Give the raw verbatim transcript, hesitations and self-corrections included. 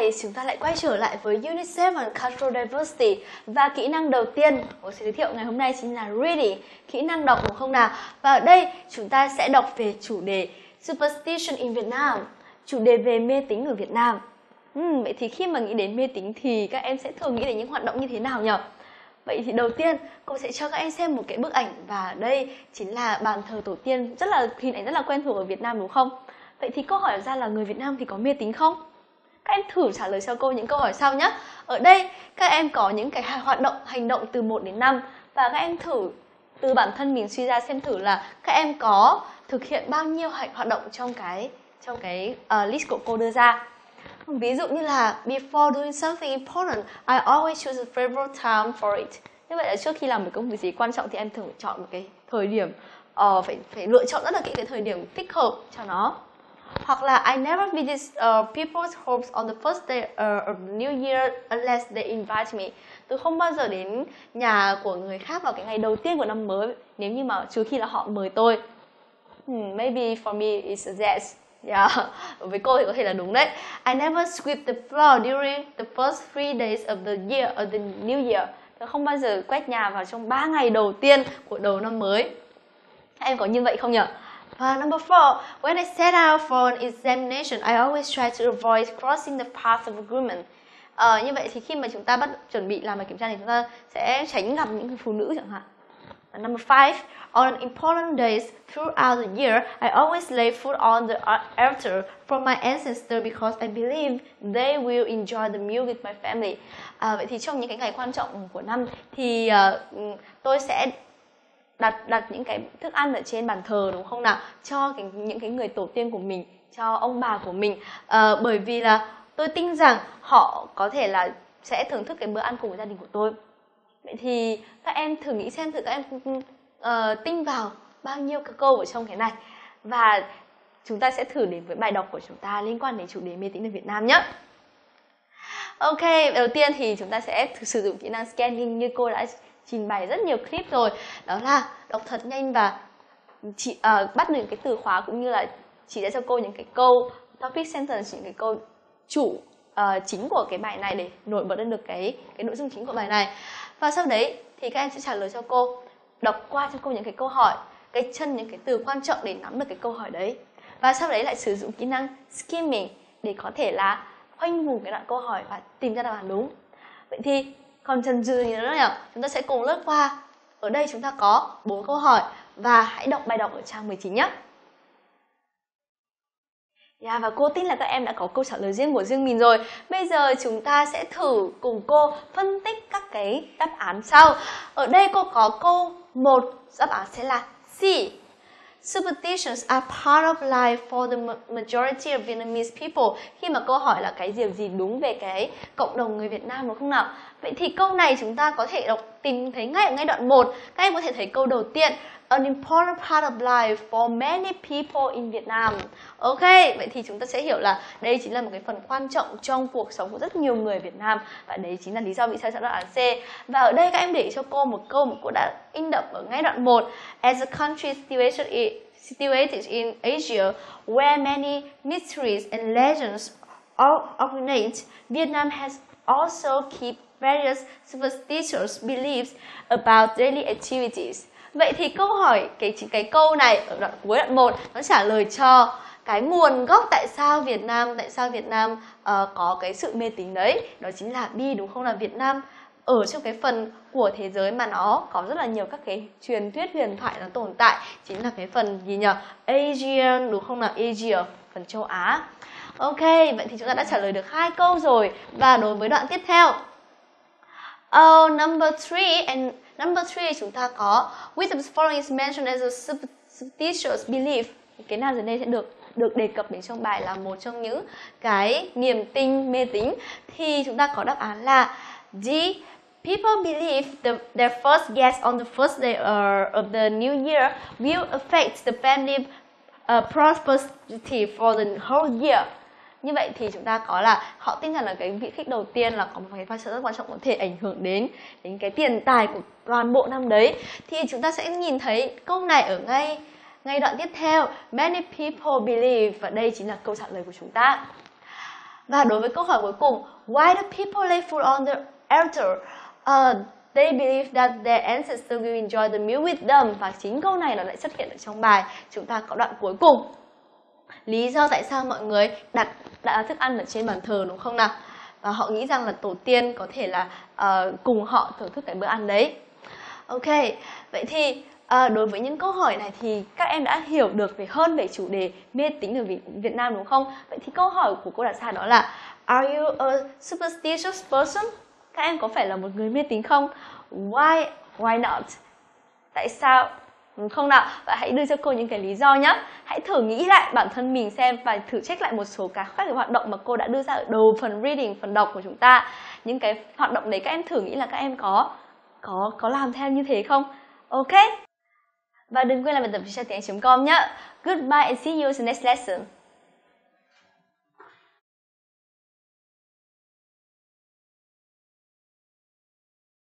này chúng ta lại quay trở lại với Unit seven Cultural Diversity. Và kỹ năng đầu tiên của sẽ giới thiệu ngày hôm nay chính là reading, kỹ năng đọc đúng không nào? Và ở đây chúng ta sẽ đọc về chủ đề Superstition in Vietnam, chủ đề về mê tín ở Việt Nam. uhm, Vậy thì khi mà nghĩ đến mê tín thì các em sẽ thường nghĩ đến những hoạt động như thế nào nhỉ? Vậy thì đầu tiên cô sẽ cho các em xem một cái bức ảnh, và đây chính là bàn thờ tổ tiên, rất là hình ảnh rất là quen thuộc ở Việt Nam đúng không? Vậy thì câu hỏi ra là người Việt Nam thì có mê tín không? Các em thử trả lời cho cô những câu hỏi sau nhé. Ở đây các em có những cái hoạt động, hành động từ một đến năm, và các em thử từ bản thân mình suy ra xem thử là các em có thực hiện bao nhiêu hoạt động trong cái trong cái uh, list của cô đưa ra. Ví dụ như là before doing something important, I always choose a favorite time for it. Như vậy là trước khi làm một công việc gì quan trọng thì em thường chọn một cái thời điểm, uh, phải phải lựa chọn rất là kỹ cái thời điểm thích hợp cho nó. Hoặc là I never visit uh, people's homes on the first day uh, of New Year unless they invite me. Tôi không bao giờ đến nhà của người khác vào cái ngày đầu tiên của năm mới nếu như mà trừ khi là họ mời tôi. Hmm, maybe for me it's a yes. Yeah. Với cô thì có thể là đúng đấy. I never sweep the floor during the first three days of the year of the new year. Tôi không bao giờ quét nhà vào trong ba ngày đầu tiên của đầu năm mới. Em có như vậy không nhỉ? Và number four, when I set out for an examination, I always try to avoid crossing the path of agreement. Ờ, như vậy thì khi mà chúng ta bắt chuẩn bị làm bài kiểm tra thì chúng ta sẽ tránh gặp những phụ nữ chẳng hạn. And number five, on important days throughout the year, I always lay food on the altar for my ancestors because I believe they will enjoy the meal with my family. À, vậy thì trong những cái ngày quan trọng của năm thì uh, tôi sẽ đặt đặt những cái thức ăn ở trên bàn thờ đúng không nào, cho cái, những cái người tổ tiên của mình, cho ông bà của mình, à, bởi vì là tôi tin rằng họ có thể là sẽ thưởng thức cái bữa ăn cùng với gia đình của tôi. Vậy thì các em thử nghĩ xem thử các em uh, tin vào bao nhiêu cái câu ở trong cái này, và chúng ta sẽ thử đến với bài đọc của chúng ta liên quan đến chủ đề mê tín ở Việt Nam nhé. Ok, đầu tiên thì chúng ta sẽ thử sử dụng kỹ năng scanning như cô đã trình bày rất nhiều clip rồi. Đó là đọc thật nhanh và chị, uh, bắt được cái từ khóa cũng như là chỉ ra cho cô những cái câu topic sentence, những cái câu chủ uh, chính của cái bài này để nổi bật lên được cái, cái nội dung chính của bài này. Và sau đấy thì các em sẽ trả lời cho cô, đọc qua cho cô những cái câu hỏi, cái chân những cái từ quan trọng để nắm được cái câu hỏi đấy. Và sau đấy lại sử dụng kỹ năng skimming để có thể là khoanh vùng cái đoạn câu hỏi và tìm ra đáp án đúng. Vậy thì còn chần chừ gì nữa nhỉ? Chúng ta sẽ cùng lướt qua. Ở đây chúng ta có bốn câu hỏi và hãy đọc bài đọc ở trang mười chín nhé. Yeah, và cô tin là các em đã có câu trả lời riêng của riêng mình rồi. Bây giờ chúng ta sẽ thử cùng cô phân tích các cái đáp án sau. Ở đây cô có câu một, đáp án sẽ là C. Superstitions are part of life for the majority of Vietnamese people. Khi mà câu hỏi là cái điều gì đúng về cái cộng đồng người Việt Nam đúng không nào? Vậy thì câu này chúng ta có thể đọc tìm thấy ngay ở ngay đoạn một. Các em có thể thấy câu đầu tiên, an important part of life for many people in Vietnam. Ok, vậy thì chúng ta sẽ hiểu là đây chính là một cái phần quan trọng trong cuộc sống của rất nhiều người Việt Nam, và đấy chính là lý do vì sao chọn đáp án C. Và ở đây các em để cho cô một câu mà cô đã in đậm ở ngay đoạn một. As a country situated in, situated in Asia, where many mysteries and legends originate, Vietnam has also kept various superstitious beliefs about daily activities. Vậy thì câu hỏi, cái cái câu này ở đoạn cuối đoạn một nó trả lời cho cái nguồn gốc tại sao Việt Nam, tại sao Việt Nam uh, có cái sự mê tín đấy. Đó chính là B đúng không, là Việt Nam ở trong cái phần của thế giới mà nó có rất là nhiều các cái truyền thuyết huyền thoại nó tồn tại, chính là cái phần gì nhỉ? Asian đúng không nào? Asia, phần châu Á. Ok, vậy thì chúng ta đã trả lời được hai câu rồi. Và đối với đoạn tiếp theo, oh, number three and number three chúng ta có which of the following is mentioned as a superstitious belief. Cái nào dưới đây sẽ được được đề cập đến trong bài là một trong những cái niềm tin mê tín. Thì chúng ta có đáp án là D. People believe the, their first guest on the first day uh, of the new year will affect the family uh, prosperity for the whole year. Như vậy thì chúng ta có là họ tin rằng là cái vị khách đầu tiên là có một cái vai trò rất quan trọng, có thể ảnh hưởng đến đến cái tiền tài của toàn bộ năm đấy. Thì chúng ta sẽ nhìn thấy câu này ở ngay ngay đoạn tiếp theo, many people believe, và đây chính là câu trả lời của chúng ta. Và đối với câu hỏi cuối cùng, why do people lay food on the altar? Uh, they believe that their ancestors will enjoy the meal with them. Và chính câu này nó lại xuất hiện ở trong bài. Chúng ta có đoạn cuối cùng. Lý do tại sao mọi người đặt đặt thức ăn ở trên bàn thờ, đúng không nào? Và họ nghĩ rằng là tổ tiên có thể là uh, cùng họ thưởng thức cái bữa ăn đấy. Ok, vậy thì uh, đối với những câu hỏi này thì các em đã hiểu được về hơn về chủ đề mê tín ở Việt Nam, đúng không? Vậy thì câu hỏi của cô đặt ra đó là Are you a superstitious person? Các em có phải là một người mê tín không? Why? Why not? Tại sao? Đúng không nào? Và hãy đưa cho cô những cái lý do nhé. Hãy thử nghĩ lại bản thân mình xem và thử check lại một số các các cái hoạt động mà cô đã đưa ra ở đầu phần reading, phần đọc của chúng ta. Những cái hoạt động đấy các em thử nghĩ là các em có có có làm theo như thế không? Ok. Và đừng quên làm bài tập trên tiếng Anh chấm com nhé. Goodbye and see you in the next lesson.